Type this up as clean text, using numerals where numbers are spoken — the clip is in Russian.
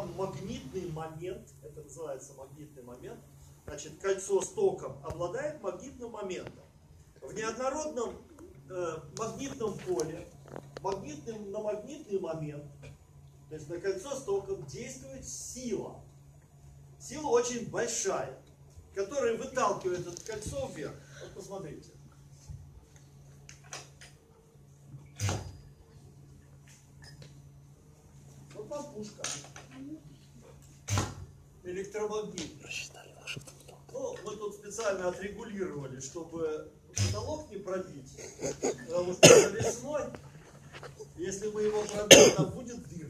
там магнитный момент, это называется магнитный момент. Значит, кольцо с током обладает магнитным моментом. В неоднородном магнитном поле на магнитный момент, то есть на кольцо с током, действует сила. Сила очень большая, которая выталкивает это кольцо вверх. Вот посмотрите. Вот вам пушка. Электромагнитная. Ну, мы тут специально отрегулировали, чтобы потолок не пробить. Потому что весной, если мы его пробьем, там будет дым.